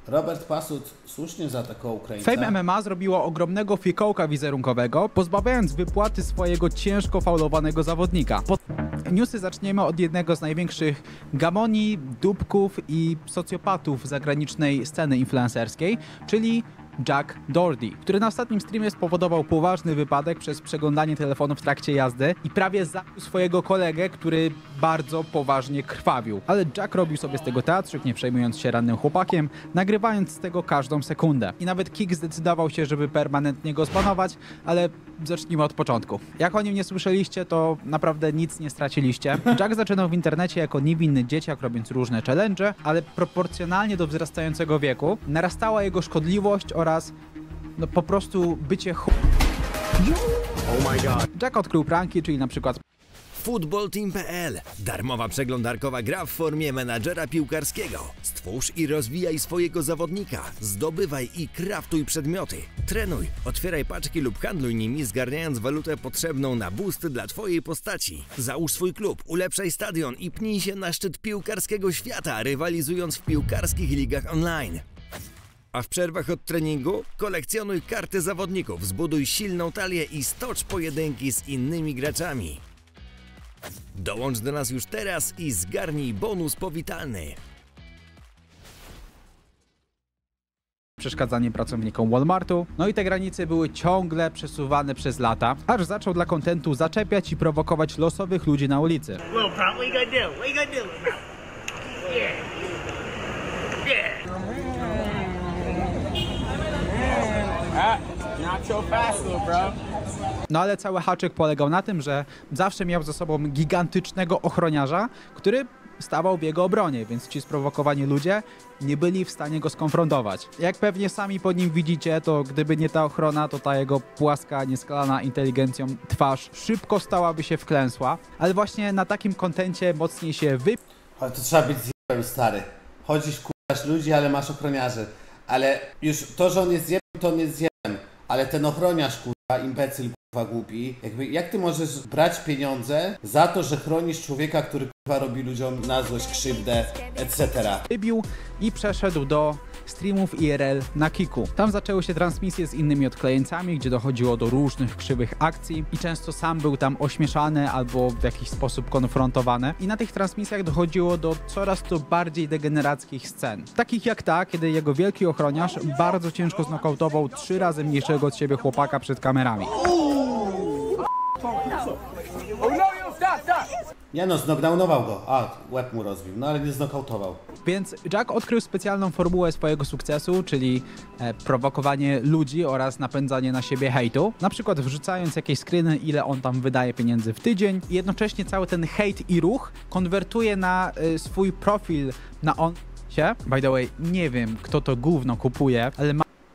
Robert Pasut słusznie zaatakował Ukraińca. Fame MMA zrobiło ogromnego fikołka wizerunkowego, pozbawiając wypłaty swojego ciężko faulowanego zawodnika. Newsy zaczniemy od jednego z największych gamonii, dupków i socjopatów zagranicznej sceny influencerskiej, czyli Jack Doherty, który na ostatnim streamie spowodował poważny wypadek przez przeglądanie telefonu w trakcie jazdy i prawie zabił swojego kolegę, który bardzo poważnie krwawił. Ale Jack robił sobie z tego teatrzyk, nie przejmując się rannym chłopakiem, nagrywając z tego każdą sekundę. I nawet Kik zdecydował się, żeby permanentnie go zbanować, ale zacznijmy od początku. Jak o nim nie słyszeliście, to naprawdę nic nie straciliście. Jack zaczynał w internecie jako niewinny dzieciak, robiąc różne challenge, ale proporcjonalnie do wzrastającego wieku narastała jego szkodliwość oraz po prostu bycie Jack odkrył pranki, czyli na przykład Footballteam.pl. Darmowa przeglądarkowa gra w formie menadżera piłkarskiego. Stwórz i rozwijaj swojego zawodnika. Zdobywaj i craftuj przedmioty. Trenuj, otwieraj paczki lub handluj nimi, zgarniając walutę potrzebną na boost dla twojej postaci. Załóż swój klub, ulepszaj stadion i pnij się na szczyt piłkarskiego świata, rywalizując w piłkarskich ligach online. A w przerwach od treningu kolekcjonuj karty zawodników, zbuduj silną talię i stocz pojedynki z innymi graczami. Dołącz do nas już teraz i zgarnij bonus powitalny. Przeszkadzanie pracownikom Walmartu. No i te granice były ciągle przesuwane przez lata, aż zaczął dla kontentu zaczepiać i prowokować losowych ludzi na ulicy. No ale cały haczyk polegał na tym, że zawsze miał ze sobą gigantycznego ochroniarza, który stawał w jego obronie, więc ci sprowokowani ludzie nie byli w stanie go skonfrontować. Jak pewnie sami po nim widzicie, to gdyby nie ta ochrona, to ta jego płaska, nieskalana inteligencją twarz szybko stałaby się wklęsła, ale właśnie na takim kontencie mocniej się Ale to trzeba być zjebem, stary. Chodzisz, kurwasz ludzi, ale masz ochroniarzy. Ale już to, że on jest zjebem, to on jest zjebem. Ale ten ochroniarz, kurwa, imbecyl, kurwa, głupi. Jakby, jak ty możesz brać pieniądze za to, że chronisz człowieka, który, kurwa, robi ludziom na złość, krzywdę, etc. wybił i przeszedł do streamów IRL na Kiku. Tam zaczęły się transmisje z innymi odklejeńcami, gdzie dochodziło do różnych krzywych akcji i często sam był tam ośmieszany albo w jakiś sposób konfrontowany. I na tych transmisjach dochodziło do coraz to bardziej degenerackich scen. Takich jak ta, kiedy jego wielki ochroniarz bardzo ciężko znokautował 3 razy mniejszego od siebie chłopaka przed kamerami. Nie no, znoknautował go. A, łeb mu rozbił, no ale nie znokautował. Więc Jack odkrył specjalną formułę swojego sukcesu, czyli prowokowanie ludzi oraz napędzanie na siebie hejtu. Na przykład wrzucając jakieś screeny, ile on tam wydaje pieniędzy w tydzień i jednocześnie cały ten hejt i ruch konwertuje na swój profil na onsie. By the way, nie wiem, kto to gówno kupuje, ale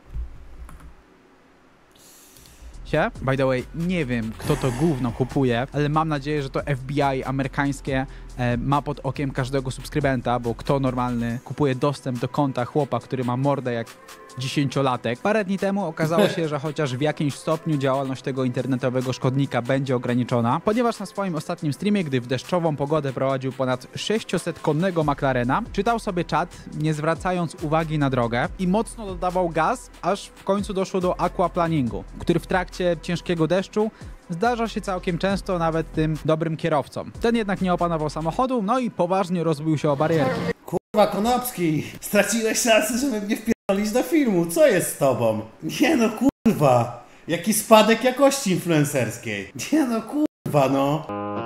By the way, nie wiem, kto to gówno kupuje, ale mam nadzieję, że to FBI amerykańskie ma pod okiem każdego subskrybenta, bo kto normalny kupuje dostęp do konta chłopa, który ma mordę jak 10-latek. Parę dni temu okazało się, że chociaż w jakimś stopniu działalność tego internetowego szkodnika będzie ograniczona, ponieważ na swoim ostatnim streamie, gdy w deszczową pogodę prowadził ponad 600-konnego McLarena, czytał sobie czat, nie zwracając uwagi na drogę i mocno dodawał gaz, aż w końcu doszło do aquaplaningu, który w trakcie ciężkiego deszczu zdarza się całkiem często nawet tym dobrym kierowcom. Ten jednak nie opanował samochodu, no i poważnie rozbił się o barierki. Kurwa, Konopski, straciłeś szansę, żeby mnie wpierdolić do filmu. Co jest z tobą? Nie no, kurwa. Jaki spadek jakości influencerskiej. Nie no, kurwa, no.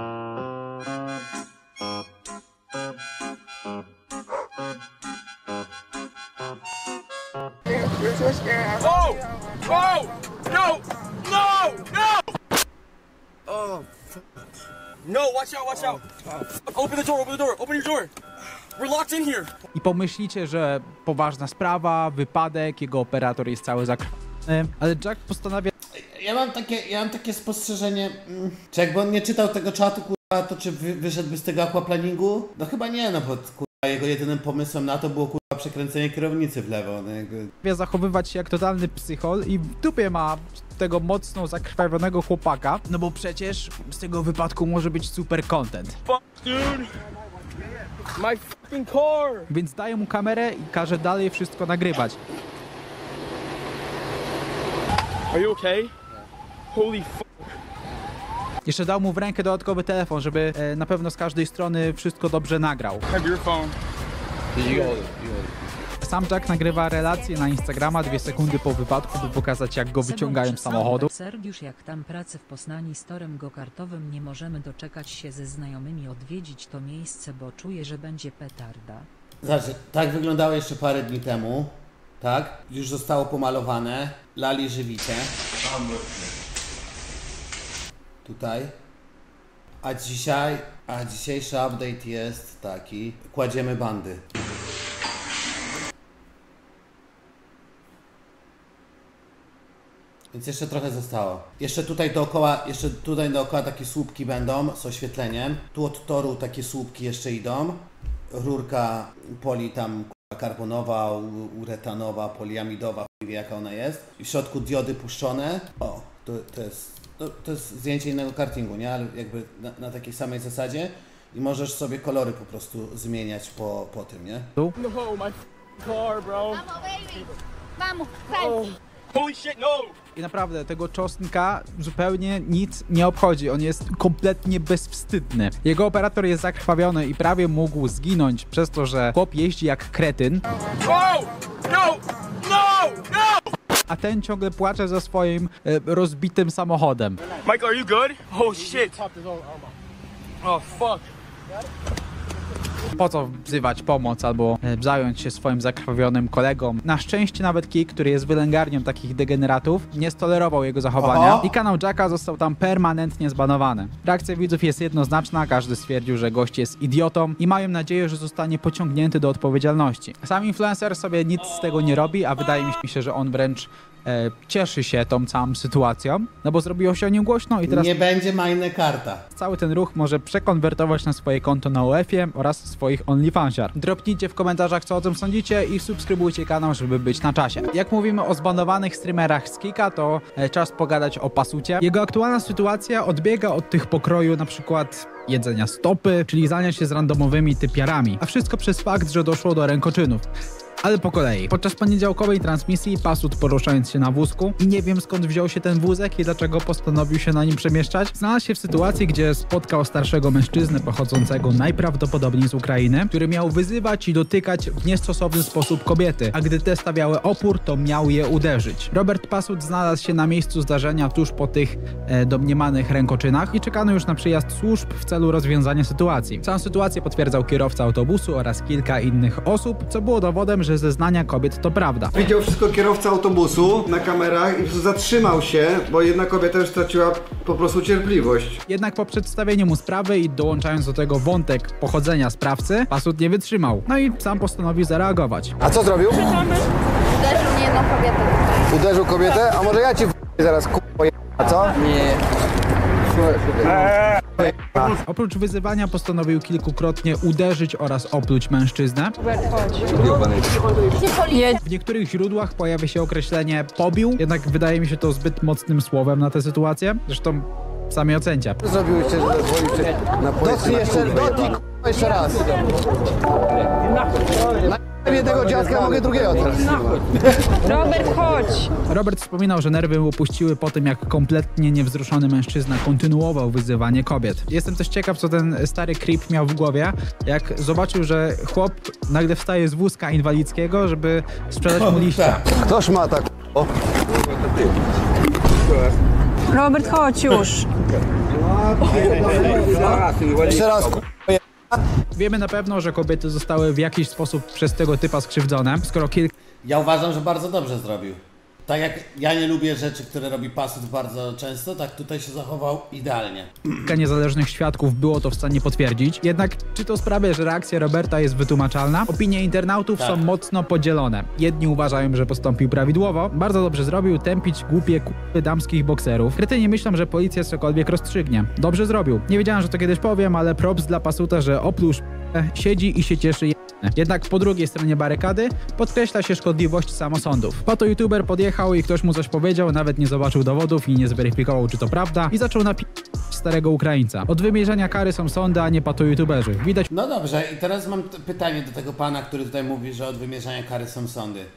Oh! Oh! No! No! No! Oh, no, watch out, watch out. Open the door, open the door, open your door. We're locked in here. I pomyślicie, że poważna sprawa, wypadek, jego operator jest cały zakrwawiony, ale Jack postanawia... Ja mam takie spostrzeżenie, czy jakby on nie czytał tego czatu, kurwa, to czy wyszedłby z tego aquaplaningu? No chyba nie, no bo kurwa, jego jedynym pomysłem na to było kurwa przekręcenie kierownicy w lewo, no jakby... zachowywać się jak totalny psychol i w dupie ma tego mocno zakrwawionego chłopaka, no bo przecież z tego wypadku może być super content. Fuck, dude. My fucking car! Więc daje mu kamerę i każe dalej wszystko nagrywać. Are you okay? Holy fuck. Jeszcze dał mu w rękę dodatkowy telefon, żeby na pewno z każdej strony wszystko dobrze nagrał. Have your phone. Sam Jack nagrywa relacje na Instagrama 2 sekundy po wypadku, by pokazać, jak go wyciągają z samochodu. Sergiusz, jak tam pracy w Poznaniu z torem go-kartowym, nie możemy doczekać się ze znajomymi odwiedzić to miejsce, bo czuję, że będzie petarda. Znaczy, tak wyglądało jeszcze parę dni temu, tak? Już zostało pomalowane, lali żywicie. Tutaj. A dzisiejszy update jest taki, kładziemy bandy. Więc jeszcze trochę zostało. Jeszcze tutaj dookoła takie słupki będą z oświetleniem. Tu od toru takie słupki jeszcze idą. Rurka poli tam karbonowa, uretanowa, poliamidowa, nie wie jaka ona jest. I w środku diody puszczone. O, to jest zdjęcie innego kartingu, nie? Ale jakby na takiej samej zasadzie. I możesz sobie kolory po prostu zmieniać po tym, nie? No, my car, bro. Vamos, baby. Vamos, vai. Holy shit, no! I naprawdę tego czosnka zupełnie nic nie obchodzi. On jest kompletnie bezwstydny. Jego operator jest zakrwawiony i prawie mógł zginąć przez to, że chłop jeździ jak kretyn. Oh! No! No! No! A ten ciągle płacze za swoim rozbitym samochodem. Michael, are you good? Oh shit! Oh fuck! Po co wzywać pomoc albo zająć się swoim zakrwawionym kolegą? Na szczęście nawet Kik, który jest wylęgarnią takich degeneratów, nie stolerował jego zachowania i kanał Jacka został tam permanentnie zbanowany. Reakcja widzów jest jednoznaczna, każdy stwierdził, że gość jest idiotą i mają nadzieję, że zostanie pociągnięty do odpowiedzialności. Sam influencer sobie nic z tego nie robi, a wydaje mi się, że on wręcz cieszy się tą całą sytuacją, no bo zrobiło się o nim głośno i teraz Nie będzie majne karta. cały ten ruch może przekonwertować na swoje konto na OF-ie oraz swoich OnlyFansiar. Dropnijcie w komentarzach, co o tym sądzicie i subskrybujcie kanał, żeby być na czasie. Jak mówimy o zbanowanych streamerach z Kika, to czas pogadać o Pasucie. Jego aktualna sytuacja odbiega od tych pokroju na przykład jedzenia stopy, czy lizania się z randomowymi typiarami, a wszystko przez fakt, że doszło do rękoczynów. Ale po kolei. Podczas poniedziałkowej transmisji Pasut, poruszając się na wózku i nie wiem skąd wziął się ten wózek i dlaczego postanowił się na nim przemieszczać, znalazł się w sytuacji, gdzie spotkał starszego mężczyznę pochodzącego najprawdopodobniej z Ukrainy, który miał wyzywać i dotykać w niestosowny sposób kobiety, a gdy te stawiały opór, to miał je uderzyć. Robert Pasut znalazł się na miejscu zdarzenia tuż po tych domniemanych rękoczynach i czekano już na przyjazd służb w celu rozwiązania sytuacji. Całą sytuację potwierdzał kierowca autobusu oraz kilka innych osób, co było dowodem, że zeznania kobiet to prawda. Widział wszystko kierowca autobusu na kamerach i zatrzymał się, bo jedna kobieta już straciła po prostu cierpliwość. Jednak po przedstawieniu mu sprawy i dołączając do tego wątek pochodzenia sprawcy, Pasut nie wytrzymał. No i sam postanowił zareagować. A co zrobił? Uderzył mnie jedną kobietę tutaj. Uderzył kobietę? A może ja ci zaraz a co? Nie. Oprócz wyzywania postanowił kilkukrotnie uderzyć oraz opluć mężczyznę. W niektórych źródłach pojawia się określenie pobił, jednak wydaje mi się to zbyt mocnym słowem na tę sytuację. Zresztą sami ocencie. Zrobiłeś że zadzwonił na policję. Dotknij jeszcze raz. Jednego dziadka mogę drugiego teraz. Robert, chodź! Robert wspominał, że nerwy mu opuściły po tym, jak kompletnie niewzruszony mężczyzna kontynuował wyzywanie kobiet. Jestem też ciekaw, co ten stary creep miał w głowie, jak zobaczył, że chłop nagle wstaje z wózka inwalidzkiego, żeby sprzedać mu liścia. Kto szmata, o? Robert, chodź już! Jeszcze raz, Wiemy na pewno, że kobiety zostały w jakiś sposób przez tego typa skrzywdzone, skoro Ja uważam, że bardzo dobrze zrobił. Tak jak ja nie lubię rzeczy, które robi Pasut bardzo często, tak tutaj się zachował idealnie. kilka niezależnych świadków było to w stanie potwierdzić. Jednak czy to sprawia, że reakcja Roberta jest wytłumaczalna? Opinie internautów są mocno podzielone. Jedni uważają, że postąpił prawidłowo, bardzo dobrze zrobił tępić głupie k***y damskich bokserów. Kretyni myślą, że policja cokolwiek rozstrzygnie. Dobrze zrobił. Nie wiedziałem, że to kiedyś powiem, ale props dla Pasuta, że oprócz siedzi i się cieszy. Jednak po drugiej stronie barykady podkreśla się szkodliwość samosądów. Po to youtuber podjechał i ktoś mu coś powiedział, nawet nie zobaczył dowodów i nie zweryfikował, czy to prawda i zaczął napisać starego Ukraińca. Od wymierzenia kary są sądy, a nie pato-youtuberzy. Widać... No dobrze, i teraz mam pytanie do tego pana, który tutaj mówi, że od wymierzania kary są sądy.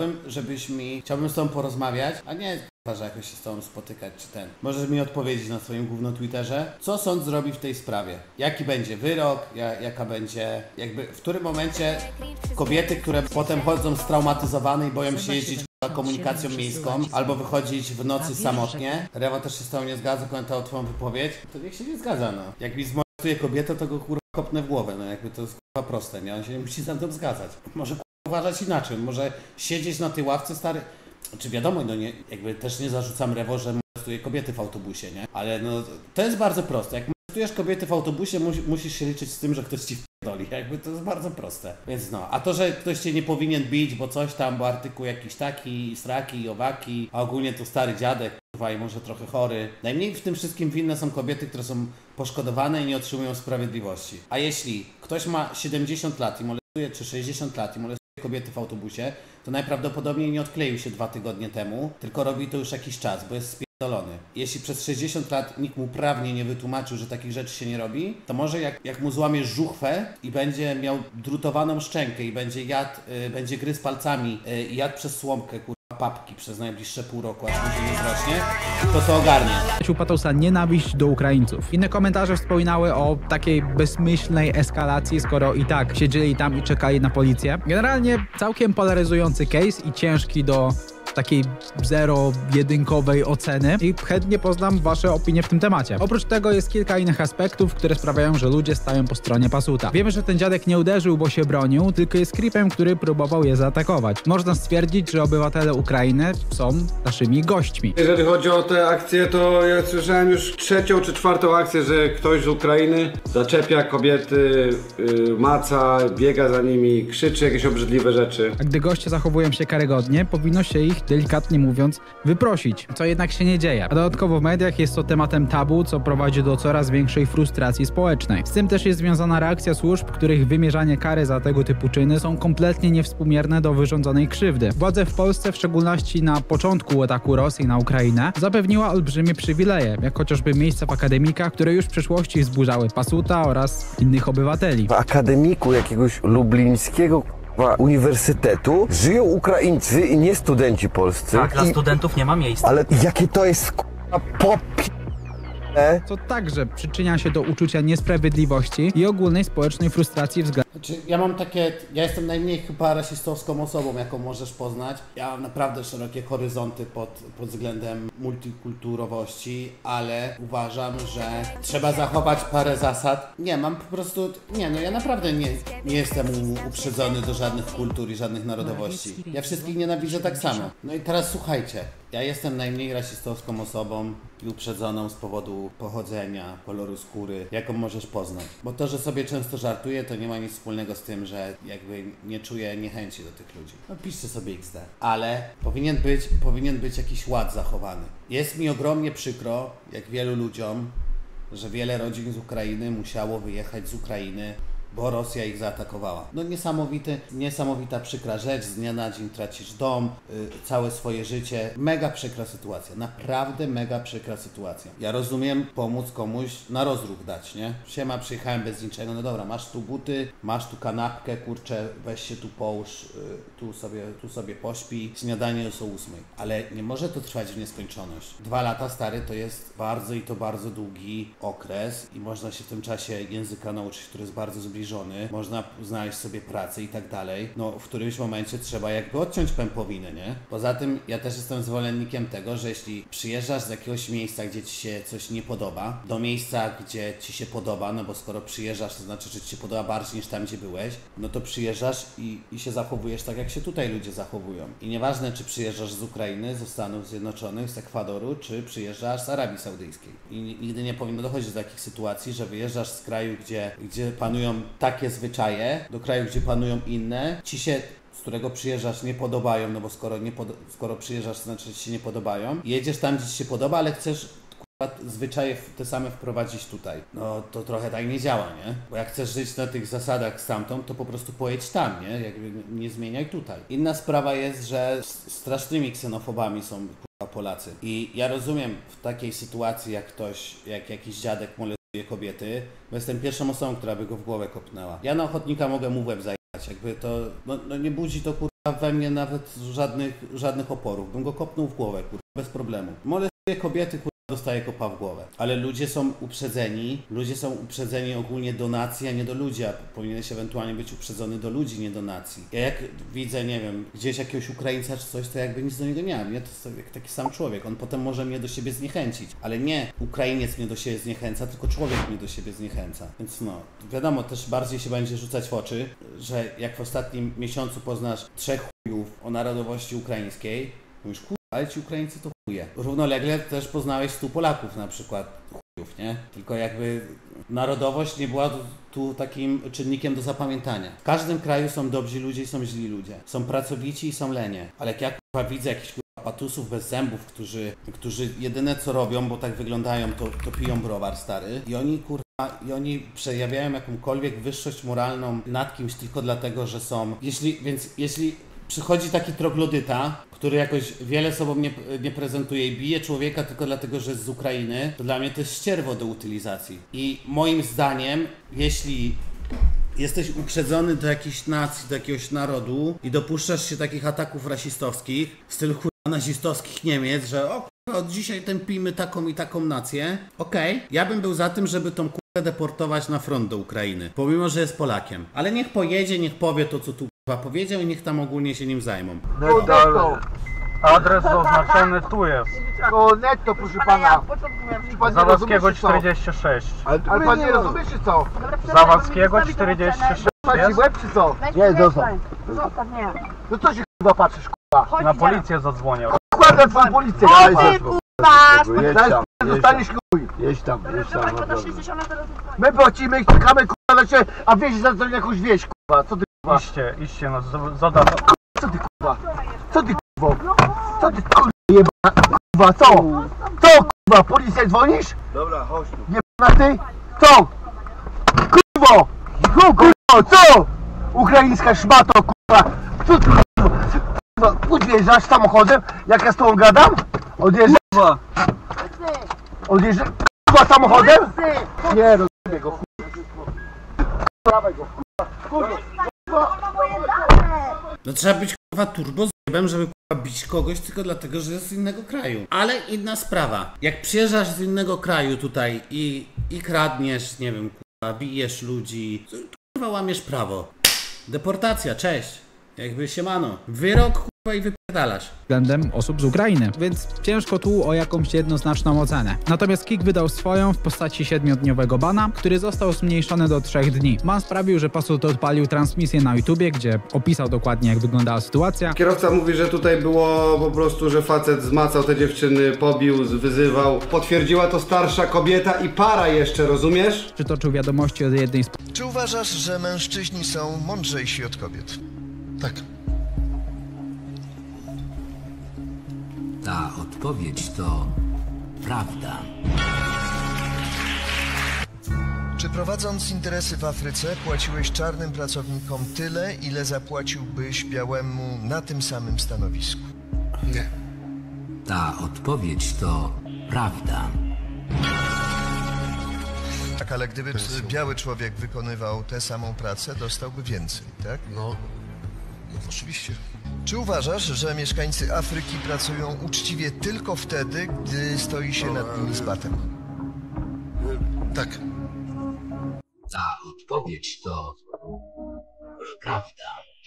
Chciałbym z tobą porozmawiać, a nie że jakoś się z tobą spotykać czy ten. Możesz mi odpowiedzieć na swoim gówno Twitterze, co sąd zrobi w tej sprawie? Jaki będzie wyrok, jaka będzie, jakby w którym momencie kobiety, które potem chodzą straumatyzowane i boją się jeździć komunikacją miejską, albo wychodzić w nocy samotnie. Rewa też się z tobą nie zgadza, komentował twoją wypowiedź, to niech się nie zgadza, no. Jak mi zmorduje kobietę, to go kurwa kopnę w głowę, no jakby to jest kurwa proste, nie? On się nie musi za tym zgadzać. Może kurwa uważać inaczej, może siedzieć na tej ławce, stary. Czy wiadomo, no nie, jakby też nie zarzucam Rewo, że molestuje kobiety w autobusie, nie? Ale no, to jest bardzo proste. Jak molestujesz kobiety w autobusie, musisz się liczyć z tym, że ktoś ci wpierdoli. Jakby to jest bardzo proste. Więc no, a to, że ktoś cię nie powinien bić, bo coś tam, bo artykuł jakiś taki, straki, owaki, a ogólnie to stary dziadek, kurwa, i może trochę chory. Najmniej w tym wszystkim winne są kobiety, które są poszkodowane i nie otrzymują sprawiedliwości. A jeśli ktoś ma 70 lat i molestuje, czy 60 lat i molestuje kobiety w autobusie, to najprawdopodobniej nie odkleił się 2 tygodnie temu, tylko robi to już jakiś czas, bo jest spierdolony. Jeśli przez 60 lat nikt mu prawnie nie wytłumaczył, że takich rzeczy się nie robi, to może jak mu złamie żuchwę i będzie miał drutowaną szczękę i będzie jadł, będzie gryzł palcami i jadł przez słomkę, papki przez najbliższe pół roku, aż mu się nie zrośnie, to ogarnie. U Patosa nienawiść do Ukraińców. Inne komentarze wspominały o takiej bezmyślnej eskalacji, skoro i tak siedzieli tam i czekali na policję. Generalnie całkiem polaryzujący case i ciężki do takiej zero-jedynkowej oceny i chętnie poznam wasze opinie w tym temacie. Oprócz tego jest kilka innych aspektów, które sprawiają, że ludzie stają po stronie Pasuta. Wiemy, że ten dziadek nie uderzył, bo się bronił, tylko jest creepem, który próbował je zaatakować. Można stwierdzić, że obywatele Ukrainy są naszymi gośćmi. Jeżeli chodzi o te akcje, to ja słyszałem już 3. czy 4. akcję, że ktoś z Ukrainy zaczepia kobiety, maca, biega za nimi, krzyczy jakieś obrzydliwe rzeczy. A gdy goście zachowują się karygodnie, powinno się ich, delikatnie mówiąc, wyprosić, co jednak się nie dzieje. A dodatkowo w mediach jest to tematem tabu, co prowadzi do coraz większej frustracji społecznej. Z tym też jest związana reakcja służb, których wymierzanie kary za tego typu czyny są kompletnie niewspółmierne do wyrządzonej krzywdy. Władze w Polsce, w szczególności na początku ataku Rosji na Ukrainę, zapewniła olbrzymie przywileje, jak chociażby miejsca w akademikach, które już w przeszłości wzburzały Pasuta oraz innych obywateli. W akademiku jakiegoś lublińskiego uniwersytetu żyją Ukraińcy i nie studenci polscy. Tak, dla studentów nie ma miejsca. Ale jakie to jest co także przyczynia się do uczucia niesprawiedliwości i ogólnej społecznej frustracji względem. Znaczy, ja jestem najmniej chyba rasistowską osobą, jaką możesz poznać. Ja mam naprawdę szerokie horyzonty pod względem multikulturowości, ale uważam, że trzeba zachować parę zasad. Ja naprawdę nie jestem uprzedzony do żadnych kultur i żadnych narodowości. Ja wszystkich nienawidzę tak samo. No i teraz słuchajcie. Ja jestem najmniej rasistowską osobą i uprzedzoną z powodu pochodzenia, koloru skóry, jaką możesz poznać. Bo to, że sobie często żartuję, to nie ma nic wspólnego z tym, że jakby nie czuję niechęci do tych ludzi. No piszcie sobie XD. Ale powinien być jakiś ład zachowany. Jest mi ogromnie przykro, jak wielu ludziom, że wiele rodzin z Ukrainy musiało wyjechać z Ukrainy, bo Rosja ich zaatakowała. No niesamowita przykra rzecz, z dnia na dzień tracisz dom, całe swoje życie. Mega przykra sytuacja, naprawdę mega przykra sytuacja. Ja rozumiem pomóc komuś na rozruch dać, nie? Siema, przyjechałem bez niczego, no dobra, masz tu buty, masz tu kanapkę, kurczę, weź się tu połóż, tu sobie pośpi, śniadanie jest o 8. Ale nie może to trwać w nieskończoność. 2 lata, stary, to jest bardzo długi okres i można się w tym czasie języka nauczyć, który jest bardzo zbliżony. Można znaleźć sobie pracę i tak dalej. No, w którymś momencie trzeba jakby odciąć pępowinę, nie? Poza tym ja też jestem zwolennikiem tego, że jeśli przyjeżdżasz z jakiegoś miejsca, gdzie ci się coś nie podoba, do miejsca, gdzie ci się podoba, no bo skoro przyjeżdżasz, to znaczy, że ci się podoba bardziej niż tam, gdzie byłeś, no to przyjeżdżasz i się zachowujesz tak, jak się tutaj ludzie zachowują. I nieważne, czy przyjeżdżasz z Ukrainy, ze Stanów Zjednoczonych, z Ekwadoru, czy przyjeżdżasz z Arabii Saudyjskiej. I nigdy nie powinno dochodzić do takich sytuacji, że wyjeżdżasz z kraju, gdzie panują takie zwyczaje, do kraju, gdzie panują inne, ci się, z którego przyjeżdżasz, nie podobają, no bo skoro przyjeżdżasz, to znaczy, że ci się nie podobają. Jedziesz tam, gdzie ci się podoba, ale chcesz zwyczaje te same wprowadzić tutaj. No to trochę tak nie działa, nie? Bo jak chcesz żyć na tych zasadach stamtąd, to po prostu pojedź tam, nie? Jakby nie zmieniaj tutaj. Inna sprawa jest, że strasznymi ksenofobami są Polacy. I ja rozumiem w takiej sytuacji, jak jakiś dziadek molestuje kobiety, bo jestem pierwszą osobą, która by go w głowę kopnęła. Ja na ochotnika mogę mu w łeb zajechać, jakby to, no nie budzi to kurwa we mnie nawet żadnych oporów. Bym go kopnął w głowę, kurwa, bez problemu. Molestuje kobiety, kurwa, dostaje kopa w głowę. Ale ludzie są uprzedzeni ogólnie do nacji, a nie do ludzi, a powinieneś ewentualnie być uprzedzony do ludzi, nie do nacji. Ja jak widzę, nie wiem, gdzieś jakiegoś Ukraińca czy coś, to jakby nic do niego nie mam, nie? To jest jak taki sam człowiek. On potem może mnie do siebie zniechęcić. Ale nie Ukrainiec mnie do siebie zniechęca, tylko człowiek mnie do siebie zniechęca. Więc no, wiadomo, też bardziej się będzie rzucać w oczy, że jak w ostatnim miesiącu poznasz 3 chujów o narodowości ukraińskiej, mówisz, ale ci Ukraińcy to chuje. Równolegle też poznałeś 100 Polaków na przykład chujów, nie? Tylko jakby narodowość nie była tu takim czynnikiem do zapamiętania. W każdym kraju są dobrzy ludzie i są źli ludzie. Są pracowici i są lenie. Ale jak ja kurwa widzę jakichś kurwa patusów bez zębów, którzy jedyne co robią, bo tak wyglądają, to piją browar stary i oni kurwa oni przejawiają jakąkolwiek wyższość moralną nad kimś tylko dlatego, że są... Jeśli przychodzi taki troglodyta, który jakoś wiele sobą nie prezentuje i bije człowieka tylko dlatego, że jest z Ukrainy, to dla mnie to jest ścierwo do utylizacji. I moim zdaniem, jeśli jesteś uprzedzony do jakiejś nacji, do jakiegoś narodu i dopuszczasz się takich ataków rasistowskich, w stylu nazistowskich Niemiec, że od dzisiaj tępimy taką i taką nację, okej, ja bym był za tym, żeby tą deportować na front do Ukrainy, pomimo, że jest Polakiem. Ale niech pojedzie, niech powie to, co tu powiedział i niech tam ogólnie się nim zajmą. Netto. Adres zaznaczony tu jest. To netto, proszę pana. Zawadzkiego 46. Ale pan nie rozumie, czy co? Zawadzkiego 46. Patrz łeb, czy co? Nie, zostaw. Nie. No co się kurwa patrzysz, kurwa? Na policję zadzwonię. Kładę twoją policję. Zostaniesz chuj. Jedź tam. My płacimy i czekamy kurwa na ciebie, a wieś za to jakąś wieś, kurwa. Co ty kurwa? Iście, no zadam. Co ty kurwa? Co ty kurwa? Co ty kurwa jebana? Kurwa, co? Co kurwa? Policję dzwonisz? Dobra, chodź tu. Jebana ty? Co? Kurwo! Kurwo, co? Ukraińska szmato, kurwa! Co ty kurwa? Odjeżdżasz samochodem, jak ja z tobą gadam? Odjeżdżasz? Odjeżdżasz? Kurwa samochodem? Nie, rozumiem go, dawaj go, kurwa. No trzeba być kurwa turbo zjebem, żeby kurwa bić kogoś tylko dlatego, że jest z innego kraju. Ale inna sprawa. Jak przyjeżdżasz z innego kraju tutaj i kradniesz, nie wiem, kurwa, bijesz ludzi, to kurwa łamiesz prawo. Deportacja, cześć. Jakby siemano. Wyrok kurwa i wypierdalasz. Względem osób z Ukrainy, więc ciężko tu o jakąś jednoznaczną ocenę. Natomiast KIK wydał swoją w postaci 7-dniowego bana, który został zmniejszony do 3 dni. Ban sprawił, że Pasut odpalił transmisję na YouTubie, gdzie opisał dokładnie, jak wyglądała sytuacja. Kierowca mówi, że tutaj było po prostu, że facet zmacał te dziewczyny, pobił, wyzywał. Potwierdziła to starsza kobieta i para jeszcze, rozumiesz? Przytoczył wiadomości od jednej z... Czy uważasz, że mężczyźni są mądrzejsi od kobiet? Tak. Ta odpowiedź to prawda. Czy prowadząc interesy w Afryce płaciłeś czarnym pracownikom tyle, ile zapłaciłbyś białemu na tym samym stanowisku? Nie. Ta odpowiedź to prawda. Tak, ale gdyby biały człowiek wykonywał tę samą pracę, dostałby więcej, tak? No oczywiście. Czy uważasz, że mieszkańcy Afryki pracują uczciwie tylko wtedy, gdy stoi się nad nimi z batem? Tak. Ta odpowiedź to prawda.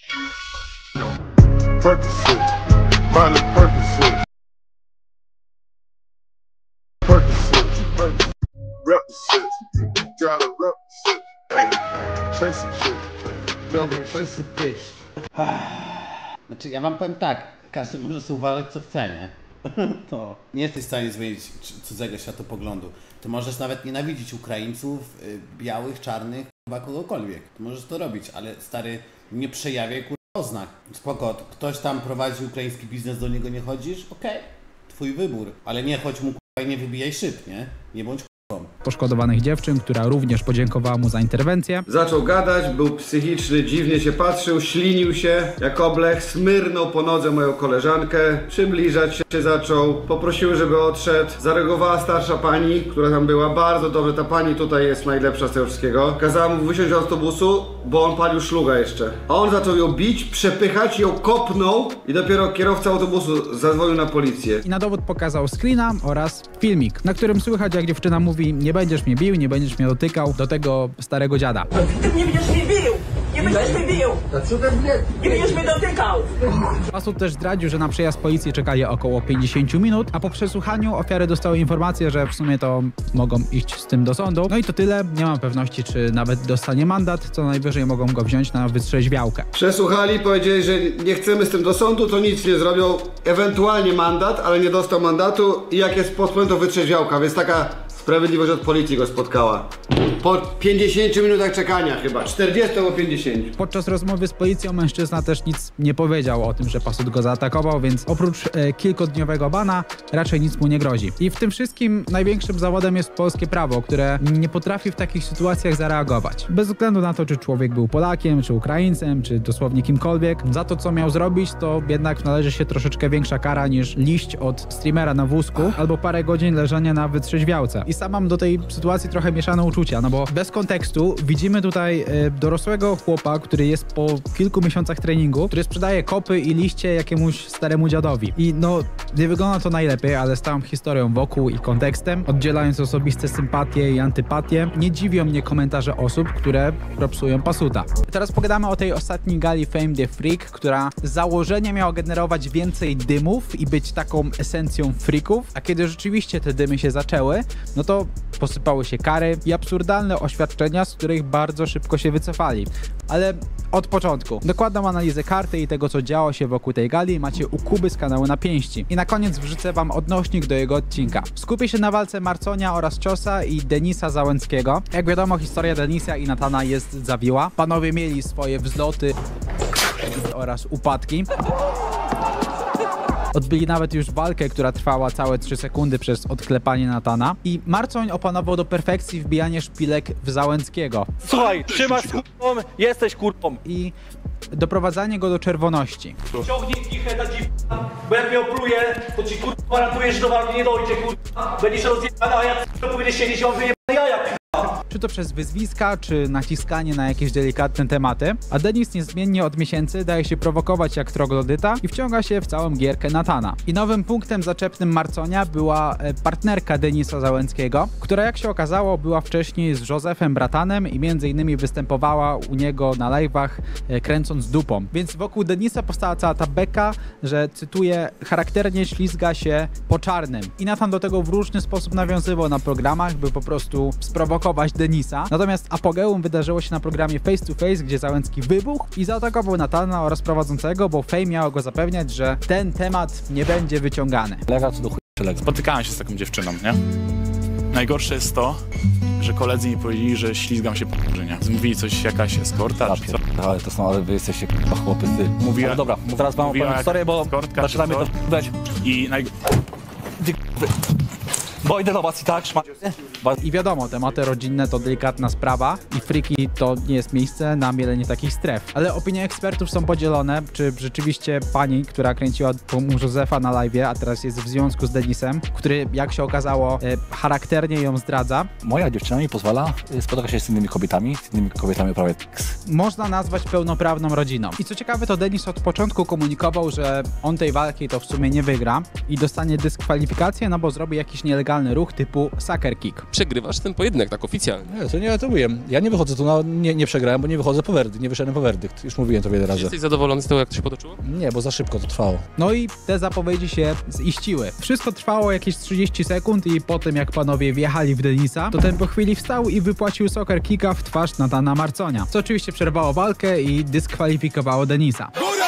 Znaczy ja wam powiem tak, każdy może sobie uważać co chce, nie? To nie jesteś w stanie zmienić cudzego światopoglądu. Ty możesz nawet nienawidzić Ukraińców, białych, czarnych, chyba kogokolwiek. Ty możesz to robić, ale stary, nie przejawiaj kurwa oznak. Spoko, ktoś tam prowadzi ukraiński biznes, do niego nie chodzisz? Okej, twój wybór. Ale nie chodź mu kurwa i nie wybijaj szyb, nie? Nie bądź poszkodowanych dziewczyn, która również podziękowała mu za interwencję. Zaczął gadać, był psychiczny, dziwnie się patrzył, ślinił się jak oblech, smyrnął po nodze moją koleżankę, przybliżać się zaczął, poprosił, żeby odszedł. Zareagowała starsza pani, która tam była, bardzo dobrze, ta pani tutaj jest najlepsza z tego wszystkiego. Kazała mu wysiąść z autobusu, bo on palił szlugę jeszcze. A on zaczął ją bić, przepychać, ją kopnął i dopiero kierowca autobusu zadzwonił na policję. I na dowód pokazał screena oraz filmik, na którym słychać, jak dziewczyna mówi: nie będziesz mnie bił, nie będziesz mnie dotykał, do tego starego dziada. Nie będziesz mnie bił! Nie będziesz mnie bił! Nie będziesz mnie dotykał! Pasut też zdradził, że na przyjazd policji czekali około 50 minut, a po przesłuchaniu ofiary dostały informację, że w sumie to mogą iść z tym do sądu. No i to tyle, nie mam pewności, czy nawet dostanie mandat, co najwyżej mogą go wziąć na wytrzeźwiałkę. Przesłuchali, powiedzieli, że nie chcemy z tym do sądu, to nic nie zrobią, ewentualnie mandat, ale nie dostał mandatu i jak jest posłem, to wytrzeźwiałka, więc taka sprawiedliwość od policji go spotkała. Po 50 minutach czekania chyba, 40 albo 50. Podczas rozmowy z policją mężczyzna też nic nie powiedział o tym, że Pasut go zaatakował, więc oprócz kilkudniowego bana raczej nic mu nie grozi. I w tym wszystkim największym zawodem jest polskie prawo, które nie potrafi w takich sytuacjach zareagować. Bez względu na to, czy człowiek był Polakiem, czy Ukraińcem, czy dosłownie kimkolwiek, za to, co miał zrobić, to jednak należy się troszeczkę większa kara niż liść od streamera na wózku albo parę godzin leżenia na wytrzeźwiałce. I sam mam do tej sytuacji trochę mieszane uczucia, no bo bez kontekstu widzimy tutaj dorosłego chłopa, który jest po kilku miesiącach treningu, który sprzedaje kopy i liście jakiemuś staremu dziadowi. I no, nie wygląda to najlepiej, ale z całą historią wokół i kontekstem, oddzielając osobiste sympatie i antypatie, nie dziwią mnie komentarze osób, które propsują Pasuta. Teraz pogadamy o tej ostatniej gali Fame the Freak, która z założenia miała generować więcej dymów i być taką esencją freaków, a kiedy rzeczywiście te dymy się zaczęły, no to posypały się kary i absurdalne oświadczenia, z których bardzo szybko się wycofali. Ale od początku. Dokładną analizę karty i tego, co działo się wokół tej gali, macie u Kuby z kanału Na Pięści. I na koniec wrzucę wam odnośnik do jego odcinka. Skupię się na walce Marconia oraz Ciosa i Denisa Załęckiego. Jak wiadomo, historia Denisa i Natana jest zawiła. Panowie mieli swoje wzloty oraz upadki. Odbyli nawet już walkę, która trwała całe 3 sekundy przez odklepanie Natana. I Marcoń opanował do perfekcji wbijanie szpilek w Załęckiego. Słuchaj, trzymasz kurwą, jesteś kurwą. I doprowadzanie go do czerwoności. Ciągnij kichę ta dziwna, bo jak mnie opluje, to ci kurwa gwarantuję, że do walki nie dojdzie, kurwa. Będziesz rozjebana, a ja powinieneś siedzieć, mam wyjebane jaja, kurwa. Czy to przez wyzwiska, czy naciskanie na jakieś delikatne tematy. A Denis niezmiennie od miesięcy daje się prowokować jak troglodyta i wciąga się w całą gierkę Natana. I nowym punktem zaczepnym Marconia była partnerka Denisa Załęckiego, która jak się okazało była wcześniej z Józefem Bratanem i między innymi występowała u niego na live'ach kręcąc dupą. Więc wokół Denisa powstała cała ta beka, że cytuję, charakternie ślizga się po czarnym. I Natan do tego w różny sposób nawiązywał na programach, by po prostu sprowokować Denisa. Natomiast apogeum wydarzyło się na programie Face to Face, gdzie Załęcki wybuchł i zaatakował Natana oraz prowadzącego, bo Fame miało go zapewniać, że ten temat nie będzie wyciągany. Lega co do chuj. Spotykałem się z taką dziewczyną, nie? Najgorsze jest to, że koledzy mi powiedzieli, że ślizgam się po nie? Mówili coś, jakaś eskorta, czy co? Ale to są, ale wy jesteście chłopy, ty. Mówiła, ale dobra, zaraz wam opowiem historię, bo zaczynamy to dać. Bo idę do was i tak, I wiadomo, tematy rodzinne to delikatna sprawa i freaki to nie jest miejsce na mielenie takich stref. Ale opinie ekspertów są podzielone, czy rzeczywiście pani, która kręciła u Józefa na live'ie, a teraz jest w związku z Denisem, który jak się okazało charakternie ją zdradza. Moja dziewczyna mi pozwala spotkać się z innymi kobietami prawie można nazwać pełnoprawną rodziną. I co ciekawe, to Denis od początku komunikował, że on tej walki to w sumie nie wygra i dostanie dyskwalifikację, no bo zrobi jakiś nielegalny ruch typu sucker kick. Przegrywasz ten pojedynek tak oficjalnie. Nie, to nie, to mówiłem. Ja nie wychodzę tu, nie przegrałem, bo nie wychodzę po werdykt, nie wyszedłem po werdykt. Już mówiłem to wiele razy. Jesteś zadowolony z tego, jak to się potoczyło? Nie, bo za szybko to trwało. No i te zapowiedzi się ziściły. Wszystko trwało jakieś 30 sekund i po tym jak panowie wjechali w Denisa, to ten po chwili wstał i wypłacił soccer kicka w twarz Natana Marconia. Co oczywiście przerwało walkę i dyskwalifikowało Denisa.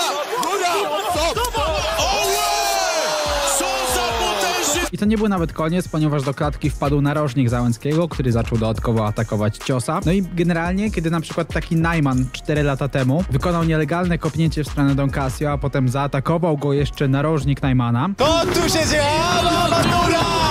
I to nie był nawet koniec, ponieważ do klatki wpadł narożnik Załęckiego, który zaczął dodatkowo atakować Ciosa. No i generalnie, kiedy na przykład taki Najman 4 lata temu wykonał nielegalne kopnięcie w stronę Don Casio, a potem zaatakował go jeszcze narożnik Najmana. To tu się dzieje! Awantura!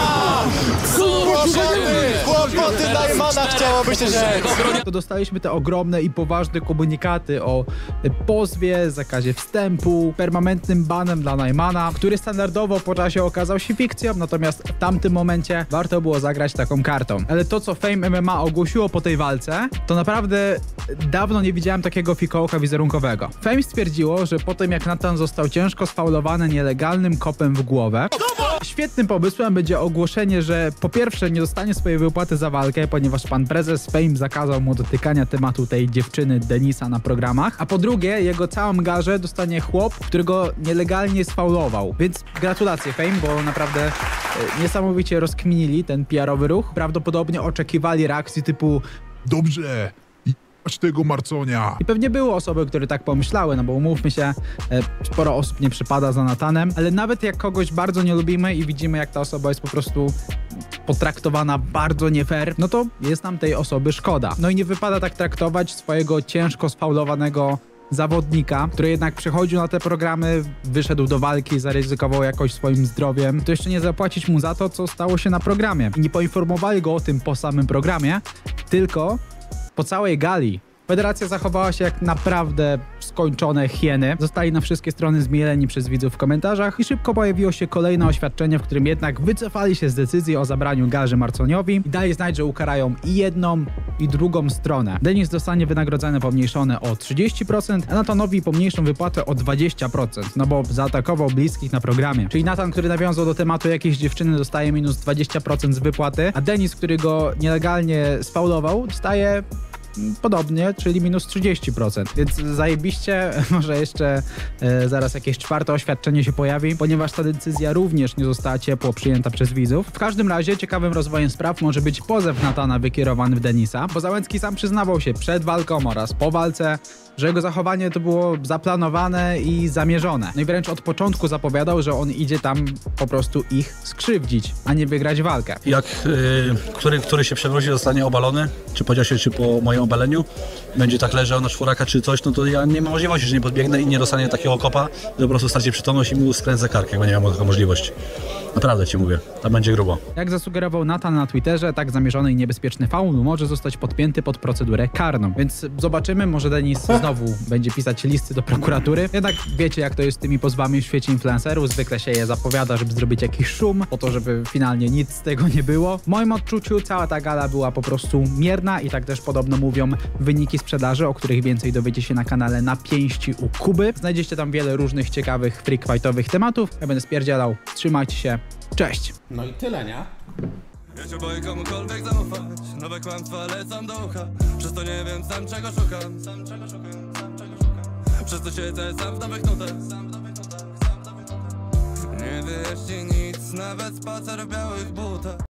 Kłopoty Najmana chciałoby się rzec. To dostaliśmy te ogromne i poważne komunikaty o pozwie, zakazie wstępu, permanentnym banem dla Najmana, który standardowo po czasie okazał się fikcją, natomiast w tamtym momencie warto było zagrać taką kartą. Ale to, co Fame MMA ogłosiło po tej walce, to naprawdę dawno nie widziałem takiego fikołka wizerunkowego. Fame stwierdziło, że po tym jak Nathan został ciężko sfaulowany nielegalnym kopem w głowę, świetnym pomysłem będzie ogłoszenie, że po pierwsze nie dostanie swojej wypłaty za walkę, ponieważ pan prezes Fame zakazał mu dotykania tematu tej dziewczyny Denisa na programach, a po drugie jego całą garzę dostanie chłop, którego nielegalnie sfaulował. Więc gratulacje Fame, bo naprawdę niesamowicie rozkminili ten PR-owy ruch. Prawdopodobnie oczekiwali reakcji typu dobrze, aż tego Marconia. I pewnie były osoby, które tak pomyślały, no bo umówmy się, sporo osób nie przypada za Nathanem, ale nawet jak kogoś bardzo nie lubimy i widzimy, jak ta osoba jest po prostu potraktowana bardzo nie fair, no to jest nam tej osoby szkoda. No i nie wypada tak traktować swojego ciężko sfaulowanego zawodnika, który jednak przychodził na te programy, wyszedł do walki, zaryzykował jakoś swoim zdrowiem, to jeszcze nie zapłacić mu za to, co stało się na programie. I nie poinformowali go o tym po samym programie, tylko po całej gali. Federacja zachowała się jak naprawdę skończone hieny. Zostali na wszystkie strony zmieleni przez widzów w komentarzach i szybko pojawiło się kolejne oświadczenie, w którym jednak wycofali się z decyzji o zabraniu garzy Marconiowi i dali znać, że ukarają i jedną, i drugą stronę. Denis dostanie wynagrodzenie pomniejszone o 30%, a Nathanowi pomniejszą wypłatę o 20%, no bo zaatakował bliskich na programie. Czyli Nathan, który nawiązał do tematu jakiejś dziewczyny, dostaje minus 20% z wypłaty, a Denis, który go nielegalnie sfaulował, dostaje podobnie, czyli minus 30%. Więc zajebiście, może jeszcze zaraz jakieś czwarte oświadczenie się pojawi, ponieważ ta decyzja również nie została ciepło przyjęta przez widzów. W każdym razie ciekawym rozwojem spraw może być pozew Nathana wykierowany w Denisa, bo Załęcki sam przyznawał się przed walką oraz po walce, że jego zachowanie to było zaplanowane i zamierzone. No i wręcz od początku zapowiadał, że on idzie tam po prostu ich skrzywdzić, a nie wygrać walkę. Jak który się przewróci, zostanie obalony, czy po ciosie, czy po moim obaleniu, będzie tak leżał na czworaka czy coś, no to ja nie mam możliwości, że nie podbiegnę i nie dostanie takiego kopa, że po prostu straci przytomność i mu skręcę kark, jakby nie miał taką możliwość. Naprawdę ci mówię, tam będzie grubo. Jak zasugerował Nathan na Twitterze, tak zamierzony i niebezpieczny faul może zostać podpięty pod procedurę karną. Więc zobaczymy, może Denis znowu będzie pisać listy do prokuratury. Jednak wiecie, jak to jest z tymi pozwami w świecie influencerów. Zwykle się je zapowiada, żeby zrobić jakiś szum, po to, żeby finalnie nic z tego nie było. W moim odczuciu cała ta gala była po prostu mierna i tak też podobno mówią wyniki sprzedaży, o których więcej dowiecie się na kanale Na Pięści u Kuby. Znajdziecie tam wiele różnych ciekawych freak fightowych tematów. Ja będę spierdzielał. Trzymajcie się. Cześć! No i tyle, nie? Ja się boję komukolwiek zaufać. Nowe kłamstwa lecą do ucha. Przez to nie wiem sam czego szukam. Przez to siedzę sam w nowych nutach. Nie wyjaśni nic, nawet spacer w białych butach.